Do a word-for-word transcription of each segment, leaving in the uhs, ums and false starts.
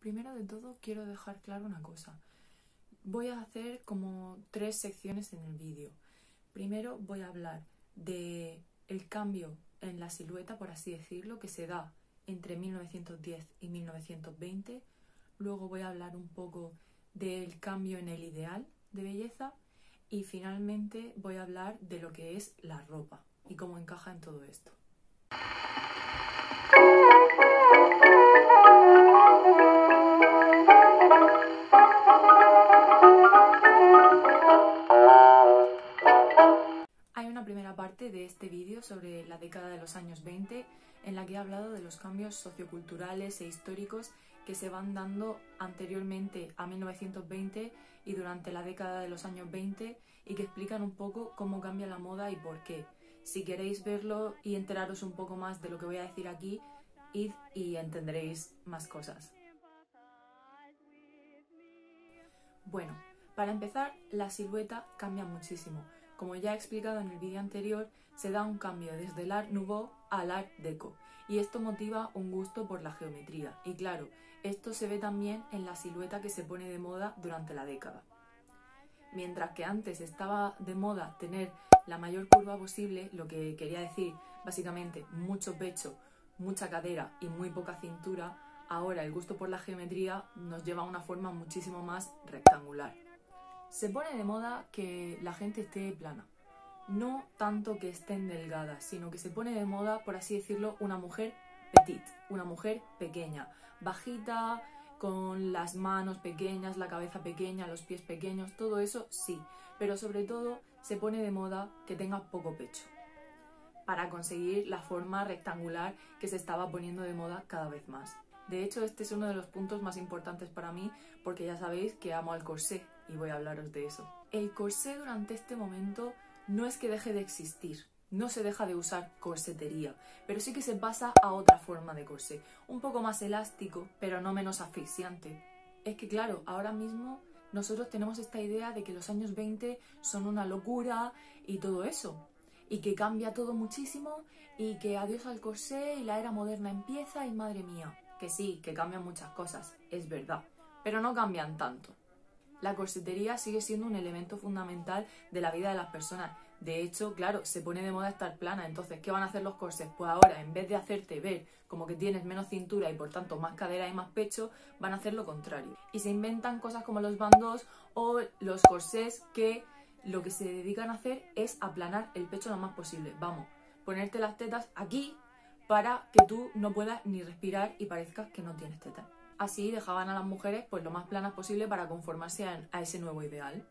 Primero de todo quiero dejar claro una cosa. Voy a hacer como tres secciones en el vídeo. Primero voy a hablar de el cambio en la silueta, por así decirlo, que se da entre mil novecientos diez y mil novecientos veinte. Luego voy a hablar un poco del cambio en el ideal de belleza. Y finalmente voy a hablar de lo que es la ropa y cómo encaja en todo esto. Hay una primera parte de este vídeo sobre la década de los años veinte en la que he hablado de los cambios socioculturales e históricos que se van dando anteriormente a mil novecientos veinte y durante la década de los años veinte y que explican un poco cómo cambia la moda y por qué. Si queréis verlo y enteraros un poco más de lo que voy a decir aquí, id y entenderéis más cosas. Bueno, para empezar, la silueta cambia muchísimo. Como ya he explicado en el vídeo anterior, se da un cambio desde el Art Nouveau al Art Deco, y esto motiva un gusto por la geometría. Y claro, esto se ve también en la silueta que se pone de moda durante la década. Mientras que antes estaba de moda tener la mayor curva posible, lo que quería decir básicamente mucho pecho, mucha cadera y muy poca cintura, ahora el gusto por la geometría nos lleva a una forma muchísimo más rectangular. Se pone de moda que la gente esté plana. No tanto que estén delgadas, sino que se pone de moda, por así decirlo, una mujer petite, una mujer pequeña, bajita, con las manos pequeñas, la cabeza pequeña, los pies pequeños, todo eso sí, pero sobre todo se pone de moda que tenga poco pecho, para conseguir la forma rectangular que se estaba poniendo de moda cada vez más. De hecho, este es uno de los puntos más importantes para mí, porque ya sabéis que amo al corsé y voy a hablaros de eso. El corsé durante este momento no es que deje de existir, no se deja de usar corsetería, pero sí que se pasa a otra forma de corsé, un poco más elástico, pero no menos asfixiante. Es que claro, ahora mismo nosotros tenemos esta idea de que los años veinte son una locura y todo eso, y que cambia todo muchísimo, y que adiós al corsé y la era moderna empieza y madre mía. Que sí, que cambian muchas cosas, es verdad, pero no cambian tanto. La corsetería sigue siendo un elemento fundamental de la vida de las personas. De hecho, claro, se pone de moda estar plana, entonces, ¿qué van a hacer los corsés? Pues ahora, en vez de hacerte ver como que tienes menos cintura y por tanto más cadera y más pecho, van a hacer lo contrario. Y se inventan cosas como los bandos o los corsés que lo que se dedican a hacer es aplanar el pecho lo más posible. Vamos, ponerte las tetas aquí para que tú no puedas ni respirar y parezcas que no tienes tetas. Así dejaban a las mujeres pues lo más planas posible para conformarse a, a ese nuevo ideal.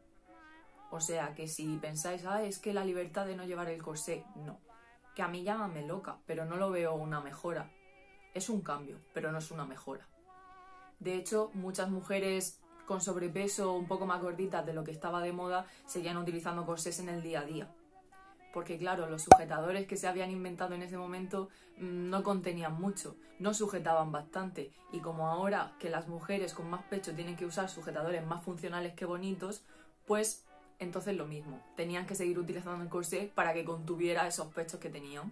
O sea que si pensáis, ah, es que la libertad de no llevar el corsé, no. Que a mí llámame loca, pero no lo veo una mejora. Es un cambio, pero no es una mejora. De hecho, muchas mujeres con sobrepeso un poco más gorditas de lo que estaba de moda seguían utilizando corsés en el día a día. Porque claro, los sujetadores que se habían inventado en ese momento mmm, no contenían mucho, no sujetaban bastante. Y como ahora que las mujeres con más pecho tienen que usar sujetadores más funcionales que bonitos, pues entonces lo mismo, tenían que seguir utilizando el corsé para que contuviera esos pechos que tenían.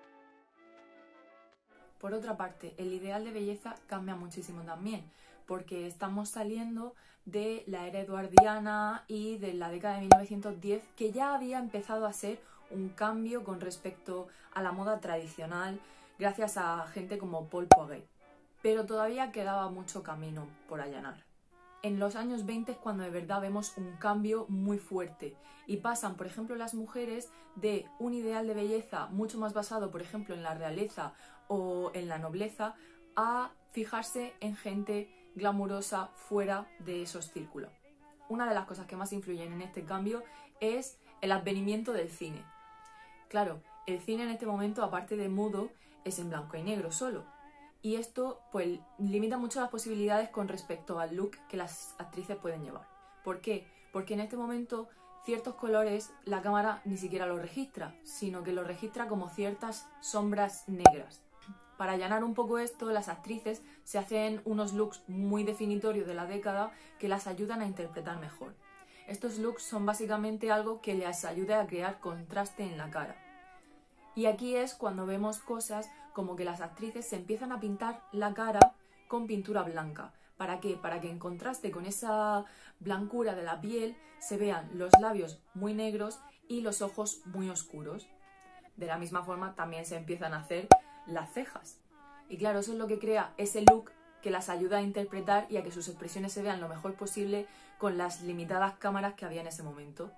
Por otra parte, el ideal de belleza cambia muchísimo también, porque estamos saliendo de la era eduardiana y de la década de mil novecientos diez, que ya había empezado a ser un cambio con respecto a la moda tradicional gracias a gente como Paul Poiret, pero todavía quedaba mucho camino por allanar. En los años veinte es cuando de verdad vemos un cambio muy fuerte y pasan, por ejemplo, las mujeres de un ideal de belleza mucho más basado, por ejemplo, en la realeza o en la nobleza, a fijarse en gente glamurosa fuera de esos círculos. Una de las cosas que más influyen en este cambio es el advenimiento del cine. Claro, el cine en este momento, aparte de mudo, es en blanco y negro solo. Y esto pues limita mucho las posibilidades con respecto al look que las actrices pueden llevar. ¿Por qué? Porque en este momento ciertos colores la cámara ni siquiera los registra, sino que los registra como ciertas sombras negras. Para allanar un poco esto, las actrices se hacen unos looks muy definitorios de la década que las ayudan a interpretar mejor. Estos looks son básicamente algo que les ayuda a crear contraste en la cara. Y aquí es cuando vemos cosas como que las actrices se empiezan a pintar la cara con pintura blanca ¿Para qué? Para que en contraste con esa blancura de la piel se vean los labios muy negros y los ojos muy oscuros. De la misma forma también se empiezan a hacer las cejas. Y claro, eso es lo que crea ese look que las ayuda a interpretar y a que sus expresiones se vean lo mejor posible con las limitadas cámaras que había en ese momento.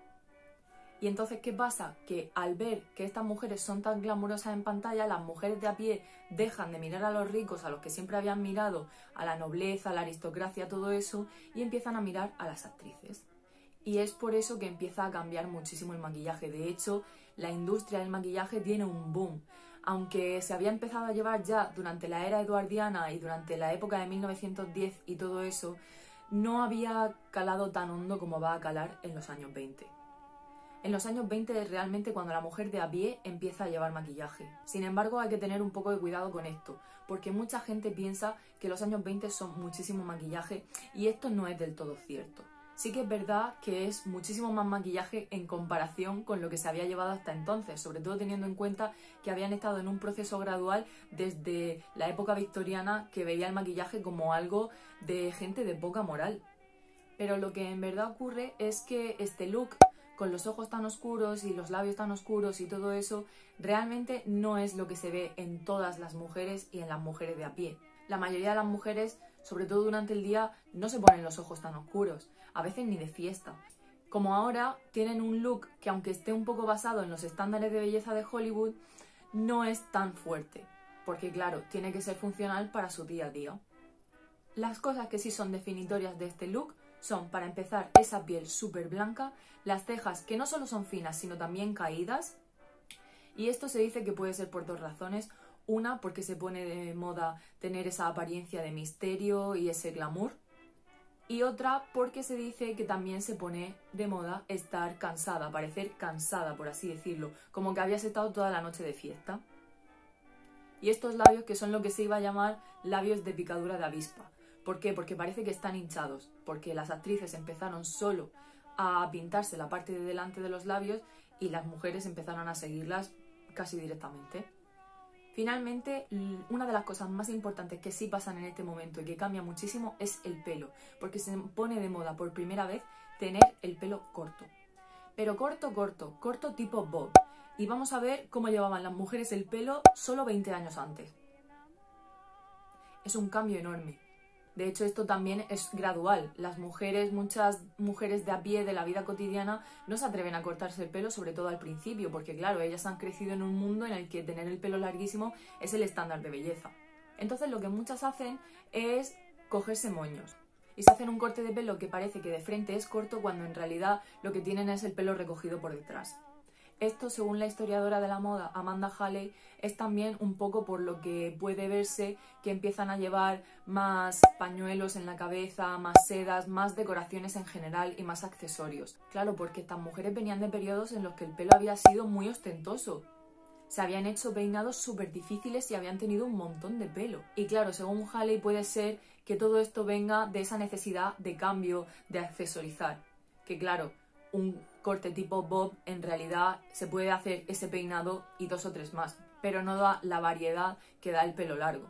Y entonces, ¿qué pasa? Que al ver que estas mujeres son tan glamurosas en pantalla, las mujeres de a pie dejan de mirar a los ricos, a los que siempre habían mirado, a la nobleza, a la aristocracia, todo eso, y empiezan a mirar a las actrices. Y es por eso que empieza a cambiar muchísimo el maquillaje. De hecho, la industria del maquillaje tiene un boom. Aunque se había empezado a llevar ya durante la era eduardiana y durante la época de mil novecientos diez y todo eso, no había calado tan hondo como va a calar en los años veinte. En los años veinte es realmente cuando la mujer de a pie empieza a llevar maquillaje. Sin embargo, hay que tener un poco de cuidado con esto, porque mucha gente piensa que los años veinte son muchísimo maquillaje y esto no es del todo cierto. Sí que es verdad que es muchísimo más maquillaje en comparación con lo que se había llevado hasta entonces, sobre todo teniendo en cuenta que habían estado en un proceso gradual desde la época victoriana que veía el maquillaje como algo de gente de poca moral. Pero lo que en verdad ocurre es que este look, con los ojos tan oscuros y los labios tan oscuros y todo eso, realmente no es lo que se ve en todas las mujeres y en las mujeres de a pie. La mayoría de las mujeres, sobre todo durante el día, no se ponen los ojos tan oscuros, a veces ni de fiesta. Como ahora tienen un look que, aunque esté un poco basado en los estándares de belleza de Hollywood, no es tan fuerte, porque claro, tiene que ser funcional para su día a día. Las cosas que sí son definitorias de este look son, para empezar, esa piel súper blanca, las cejas que no solo son finas, sino también caídas. Y esto se dice que puede ser por dos razones. Una, porque se pone de moda tener esa apariencia de misterio y ese glamour. Y otra, porque se dice que también se pone de moda estar cansada, parecer cansada, por así decirlo, como que habías estado toda la noche de fiesta. Y estos labios, que son lo que se iba a llamar labios de picadura de avispa. ¿Por qué? Porque parece que están hinchados, porque las actrices empezaron solo a pintarse la parte de delante de los labios y las mujeres empezaron a seguirlas casi directamente. Finalmente, una de las cosas más importantes que sí pasan en este momento y que cambia muchísimo es el pelo, porque se pone de moda por primera vez tener el pelo corto. Pero corto, corto, corto tipo bob. Y vamos a ver cómo llevaban las mujeres el pelo solo veinte años antes. Es un cambio enorme. De hecho, esto también es gradual. Las mujeres, muchas mujeres de a pie de la vida cotidiana, no se atreven a cortarse el pelo, sobre todo al principio, porque claro, ellas han crecido en un mundo en el que tener el pelo larguísimo es el estándar de belleza. Entonces, lo que muchas hacen es cogerse moños. Y se hacen un corte de pelo que parece que de frente es corto, cuando en realidad lo que tienen es el pelo recogido por detrás. Esto, según la historiadora de la moda Amanda Halley, es también un poco por lo que puede verse que empiezan a llevar más pañuelos en la cabeza, más sedas, más decoraciones en general y más accesorios. Claro, porque estas mujeres venían de periodos en los que el pelo había sido muy ostentoso. Se habían hecho peinados súper difíciles y habían tenido un montón de pelo. Y claro, según Halley, puede ser que todo esto venga de esa necesidad de cambio, de accesorizar. Que claro, un corte tipo bob, en realidad se puede hacer ese peinado y dos o tres más, pero no da la variedad que da el pelo largo.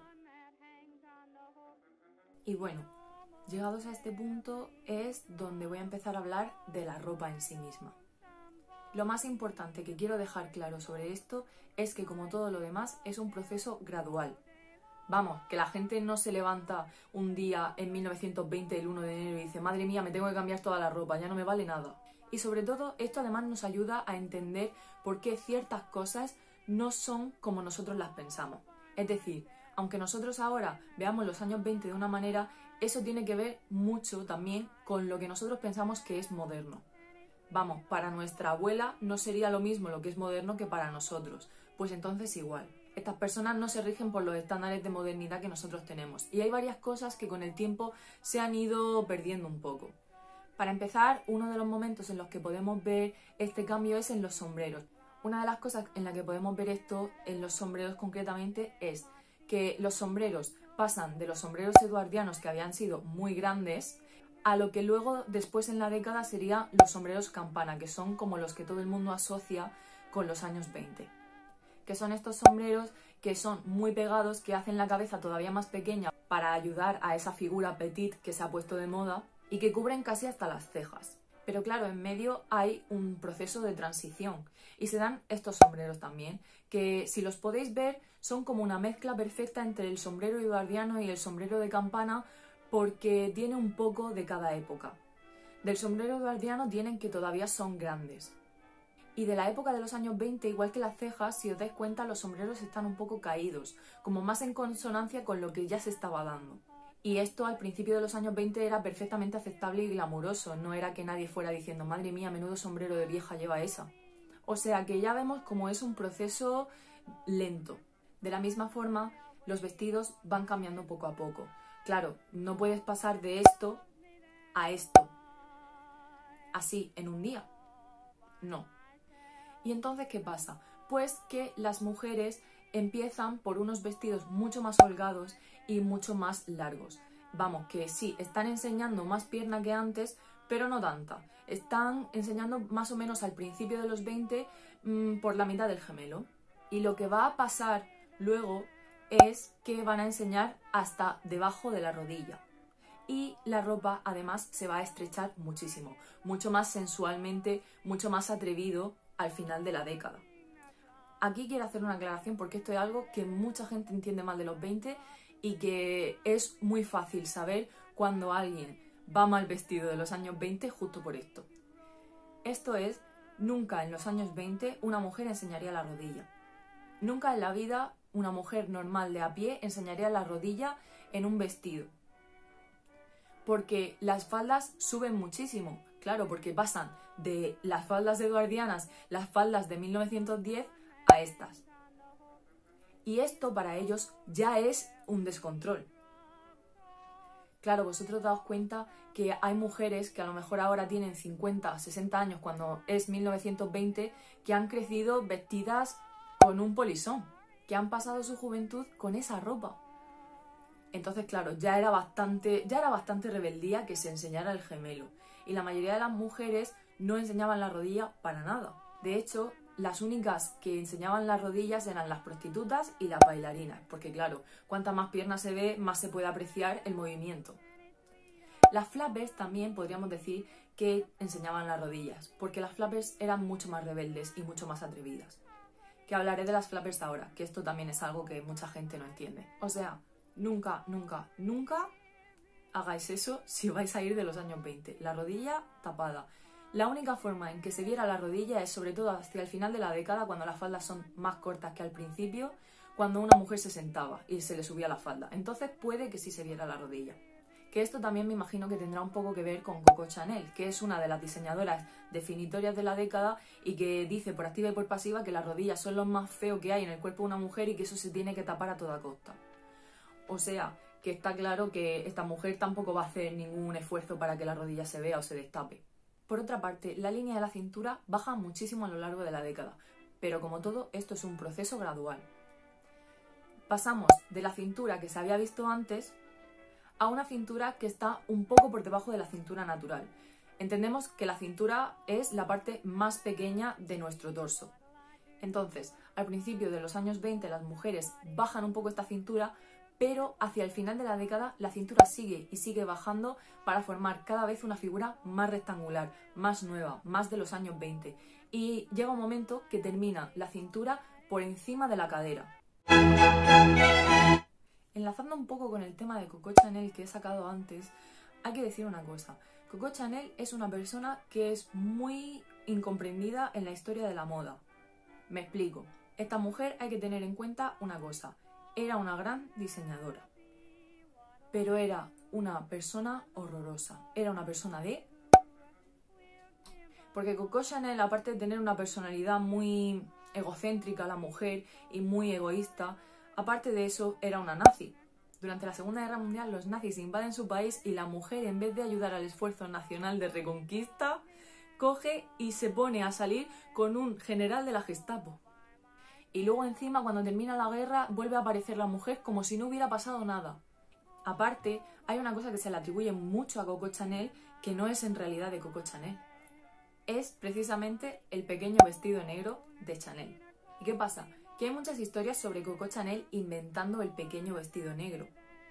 Y bueno, llegados a este punto es donde voy a empezar a hablar de la ropa en sí misma. Lo más importante que quiero dejar claro sobre esto es que, como todo lo demás, es un proceso gradual. Vamos, que la gente no se levanta un día en mil novecientos veinte, el uno de enero, y dice: madre mía, me tengo que cambiar toda la ropa, ya no me vale nada. Y sobre todo, esto además nos ayuda a entender por qué ciertas cosas no son como nosotros las pensamos. Es decir, aunque nosotros ahora veamos los años veinte de una manera, eso tiene que ver mucho también con lo que nosotros pensamos que es moderno. Vamos, para nuestra abuela no sería lo mismo lo que es moderno que para nosotros. Pues entonces igual. Estas personas no se rigen por los estándares de modernidad que nosotros tenemos. Y hay varias cosas que con el tiempo se han ido perdiendo un poco. Para empezar, uno de los momentos en los que podemos ver este cambio es en los sombreros. Una de las cosas en la que podemos ver esto en los sombreros concretamente es que los sombreros pasan de los sombreros eduardianos, que habían sido muy grandes, a lo que luego después en la década serían los sombreros campana, que son como los que todo el mundo asocia con los años veinte. Que son estos sombreros que son muy pegados, que hacen la cabeza todavía más pequeña para ayudar a esa figura petit que se ha puesto de moda y que cubren casi hasta las cejas. Pero claro, en medio hay un proceso de transición y se dan estos sombreros también, que si los podéis ver son como una mezcla perfecta entre el sombrero eduardiano y el sombrero de campana, porque tiene un poco de cada época. Del sombrero eduardiano tienen que todavía son grandes. Y de la época de los años veinte, igual que las cejas, si os dais cuenta, los sombreros están un poco caídos, como más en consonancia con lo que ya se estaba dando. Y esto al principio de los años veinte era perfectamente aceptable y glamuroso, no era que nadie fuera diciendo «madre mía, menudo sombrero de vieja lleva esa». O sea que ya vemos cómo es un proceso lento. De la misma forma, los vestidos van cambiando poco a poco. Claro, no puedes pasar de esto a esto, así, en un día. No. ¿Y entonces qué pasa? Pues que las mujeres empiezan por unos vestidos mucho más holgados y mucho más largos. Vamos, que sí, están enseñando más pierna que antes, pero no tanta. Están enseñando más o menos al principio de los veinte mmm, por la mitad del gemelo. Y lo que va a pasar luego es que van a enseñar hasta debajo de la rodilla. Y la ropa además se va a estrechar muchísimo, mucho más sensualmente, mucho más atrevido al final de la década. Aquí quiero hacer una aclaración porque esto es algo que mucha gente entiende mal de los veinte y que es muy fácil saber cuando alguien va mal vestido de los años veinte justo por esto. Esto es, nunca en los años veinte una mujer enseñaría la rodilla. Nunca en la vida una mujer normal de a pie enseñaría la rodilla en un vestido. Porque las faldas suben muchísimo, claro, porque pasan de las faldas eduardianas, las faldas de mil novecientos diez, a estas. Y esto para ellos ya es un descontrol. Claro, vosotros daos cuenta que hay mujeres que a lo mejor ahora tienen cincuenta, sesenta años cuando es mil novecientos veinte, que han crecido vestidas con un polisón, que han pasado su juventud con esa ropa. Entonces, claro, ya era bastante, ya era bastante rebeldía que se enseñara el gemelo. Y la mayoría de las mujeres no enseñaban la rodilla para nada. De hecho, las únicas que enseñaban las rodillas eran las prostitutas y las bailarinas. Porque claro, cuanta más pierna se ve, más se puede apreciar el movimiento. Las flappers también podríamos decir que enseñaban las rodillas. Porque las flappers eran mucho más rebeldes y mucho más atrevidas. Que hablaré de las flappers ahora, que esto también es algo que mucha gente no entiende. O sea, nunca, nunca, nunca hagáis eso si vais a ir de los años veinte. La rodilla tapada. La única forma en que se viera la rodilla es sobre todo hacia el final de la década, cuando las faldas son más cortas que al principio, cuando una mujer se sentaba y se le subía la falda. Entonces puede que sí se viera la rodilla. Que esto también me imagino que tendrá un poco que ver con Coco Chanel, que es una de las diseñadoras definitorias de la década y que dice por activa y por pasiva que las rodillas son lo más feo que hay en el cuerpo de una mujer y que eso se tiene que tapar a toda costa. O sea, que está claro que esta mujer tampoco va a hacer ningún esfuerzo para que la rodilla se vea o se destape. Por otra parte, la línea de la cintura baja muchísimo a lo largo de la década, pero como todo, esto es un proceso gradual. Pasamos de la cintura que se había visto antes a una cintura que está un poco por debajo de la cintura natural. Entendemos que la cintura es la parte más pequeña de nuestro torso. Entonces, al principio de los años veinte las mujeres bajan un poco esta cintura, pero hacia el final de la década la cintura sigue y sigue bajando para formar cada vez una figura más rectangular, más nueva, más de los años veinte. Y llega un momento que termina la cintura por encima de la cadera. Enlazando un poco con el tema de Coco Chanel que he sacado antes, hay que decir una cosa. Coco Chanel es una persona que es muy incomprendida en la historia de la moda. Me explico. Esta mujer hay que tener en cuenta una cosa. Era una gran diseñadora, pero era una persona horrorosa. Era una persona de... Porque Coco Chanel, aparte de tener una personalidad muy egocéntrica, la mujer, y muy egoísta, aparte de eso, era una nazi. Durante la Segunda Guerra Mundial, los nazis invaden su país y la mujer, en vez de ayudar al esfuerzo nacional de reconquista, coge y se pone a salir con un general de la Gestapo. Y luego encima, cuando termina la guerra, vuelve a aparecer la mujer como si no hubiera pasado nada. Aparte, hay una cosa que se le atribuye mucho a Coco Chanel, que no es en realidad de Coco Chanel. Es precisamente el pequeño vestido negro de Chanel. ¿Y qué pasa? Que hay muchas historias sobre Coco Chanel inventando el pequeño vestido negro.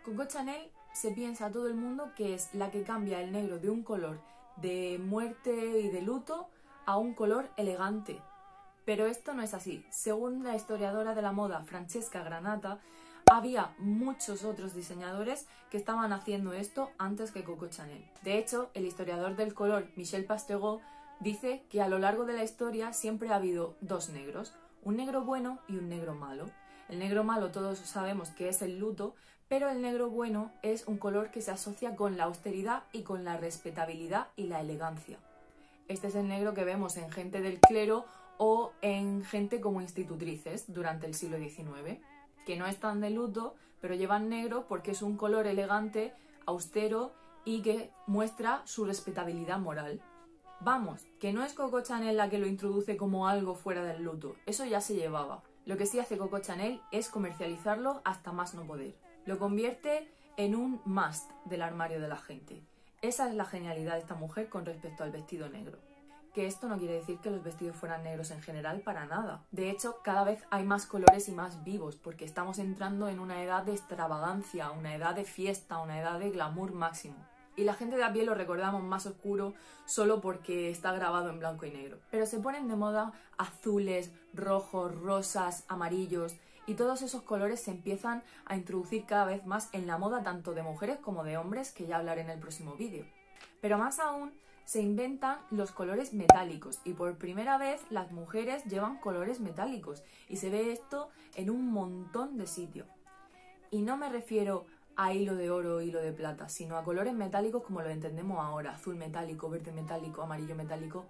Coco Chanel se piensa a todo el mundo que es la que cambia el negro de un color de muerte y de luto a un color elegante. Pero esto no es así. Según la historiadora de la moda Francesca Granata, había muchos otros diseñadores que estaban haciendo esto antes que Coco Chanel. De hecho, el historiador del color Michel Pasteureau dice que a lo largo de la historia siempre ha habido dos negros, un negro bueno y un negro malo. El negro malo todos sabemos que es el luto, pero el negro bueno es un color que se asocia con la austeridad y con la respetabilidad y la elegancia. Este es el negro que vemos en gente del clero o en gente como institutrices durante el siglo diecinueve, que no están de luto, pero llevan negro porque es un color elegante, austero y que muestra su respetabilidad moral. Vamos, que no es Coco Chanel la que lo introduce como algo fuera del luto, eso ya se llevaba. Lo que sí hace Coco Chanel es comercializarlo hasta más no poder. Lo convierte en un must del armario de la gente. Esa es la genialidad de esta mujer con respecto al vestido negro. Que esto no quiere decir que los vestidos fueran negros en general, para nada. De hecho, cada vez hay más colores y más vivos, porque estamos entrando en una edad de extravagancia, una edad de fiesta, una edad de glamour máximo. Y la gente de a pie lo recordamos más oscuro solo porque está grabado en blanco y negro. Pero se ponen de moda azules, rojos, rosas, amarillos, y todos esos colores se empiezan a introducir cada vez más en la moda tanto de mujeres como de hombres, que ya hablaré en el próximo vídeo. Pero más aún, se inventan los colores metálicos y por primera vez las mujeres llevan colores metálicos y se ve esto en un montón de sitios. Y no me refiero a hilo de oro o hilo de plata, sino a colores metálicos como lo entendemos ahora: azul metálico, verde metálico, amarillo metálico.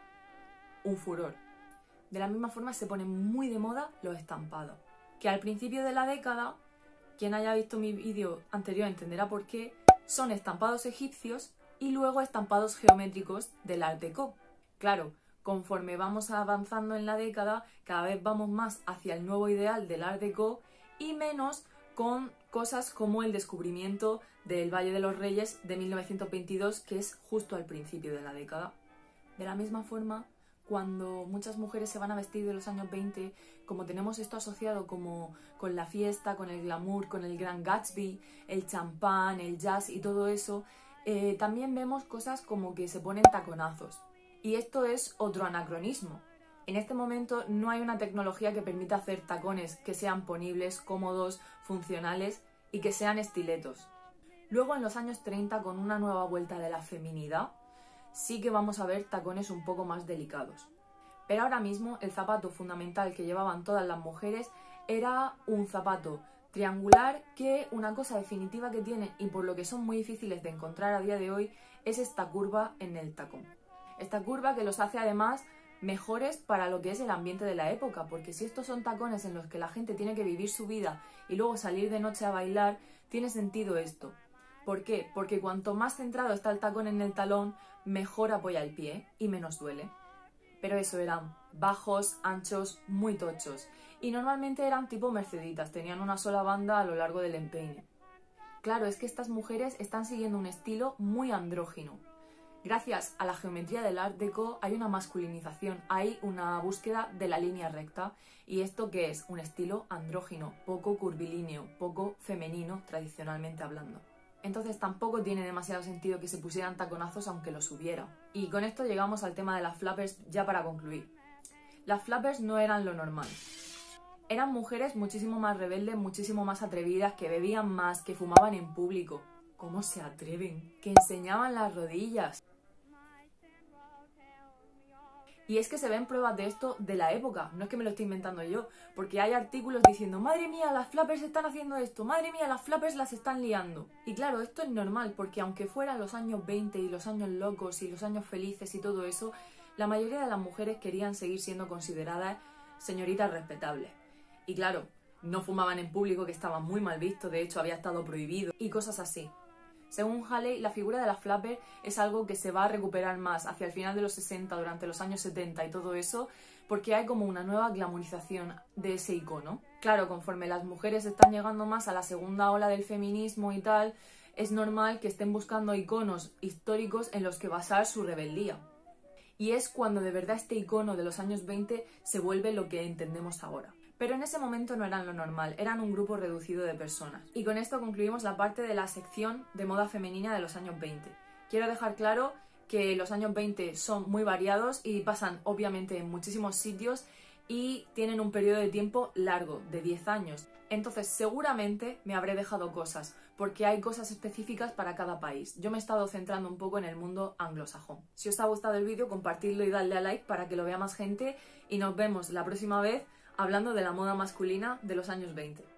Un furor. De la misma forma se ponen muy de moda los estampados, que al principio de la década, quien haya visto mi vídeo anterior entenderá por qué, son estampados egipcios y luego estampados geométricos del Art Deco. Claro, conforme vamos avanzando en la década, cada vez vamos más hacia el nuevo ideal del Art Deco y menos con cosas como el descubrimiento del Valle de los Reyes de mil novecientos veintidós, que es justo al principio de la década. De la misma forma, cuando muchas mujeres se van a vestir de los años veinte, como tenemos esto asociado como con la fiesta, con el glamour, con el Gran Gatsby, el champán, el jazz y todo eso, Eh, también vemos cosas como que se ponen taconazos. Y esto es otro anacronismo. En este momento no hay una tecnología que permita hacer tacones que sean ponibles, cómodos, funcionales y que sean estiletos. Luego en los años treinta, con una nueva vuelta de la feminidad, sí que vamos a ver tacones un poco más delicados. Pero ahora mismo el zapato fundamental que llevaban todas las mujeres era un zapato triangular, que una cosa definitiva que tienen y por lo que son muy difíciles de encontrar a día de hoy es esta curva en el tacón. Esta curva que los hace además mejores para lo que es el ambiente de la época, porque si estos son tacones en los que la gente tiene que vivir su vida y luego salir de noche a bailar, tiene sentido esto. ¿Por qué? Porque cuanto más centrado está el tacón en el talón, mejor apoya el pie y menos duele. Pero eso, eran bajos, anchos, muy tochos. Y normalmente eran tipo merceditas, tenían una sola banda a lo largo del empeine. Claro, es que estas mujeres están siguiendo un estilo muy andrógino. Gracias a la geometría del Art Deco hay una masculinización, hay una búsqueda de la línea recta. ¿Y esto qué es? Un estilo andrógino, poco curvilíneo, poco femenino tradicionalmente hablando. Entonces tampoco tiene demasiado sentido que se pusieran taconazos aunque los hubiera. Y con esto llegamos al tema de las flappers ya para concluir. Las flappers no eran lo normal. Eran mujeres muchísimo más rebeldes, muchísimo más atrevidas, que bebían más, que fumaban en público. ¿Cómo se atreven? Que enseñaban las rodillas. Y es que se ven pruebas de esto de la época, no es que me lo estoy inventando yo, porque hay artículos diciendo: madre mía, las flappers están haciendo esto, madre mía, las flappers las están liando. Y claro, esto es normal, porque aunque fueran los años veinte y los años locos y los años felices y todo eso, la mayoría de las mujeres querían seguir siendo consideradas señoritas respetables. Y claro, no fumaban en público, que estaba muy mal visto, de hecho había estado prohibido, y cosas así. Según Haley, la figura de la flapper es algo que se va a recuperar más hacia el final de los sesenta, durante los años setenta y todo eso, porque hay como una nueva glamorización de ese icono. Claro, conforme las mujeres están llegando más a la segunda ola del feminismo y tal, es normal que estén buscando iconos históricos en los que basar su rebeldía. Y es cuando de verdad este icono de los años veinte se vuelve lo que entendemos ahora. pero en ese momento no eran lo normal, eran un grupo reducido de personas. Y con esto concluimos la parte de la sección de moda femenina de los años veinte. Quiero dejar claro que los años veinte son muy variados y pasan obviamente en muchísimos sitios y tienen un periodo de tiempo largo, de diez años. Entonces seguramente me habré dejado cosas, porque hay cosas específicas para cada país. Yo me he estado centrando un poco en el mundo anglosajón. Si os ha gustado el vídeo, compartidlo y dadle a like para que lo vea más gente y nos vemos la próxima vez hablando de la moda masculina de los años veinte.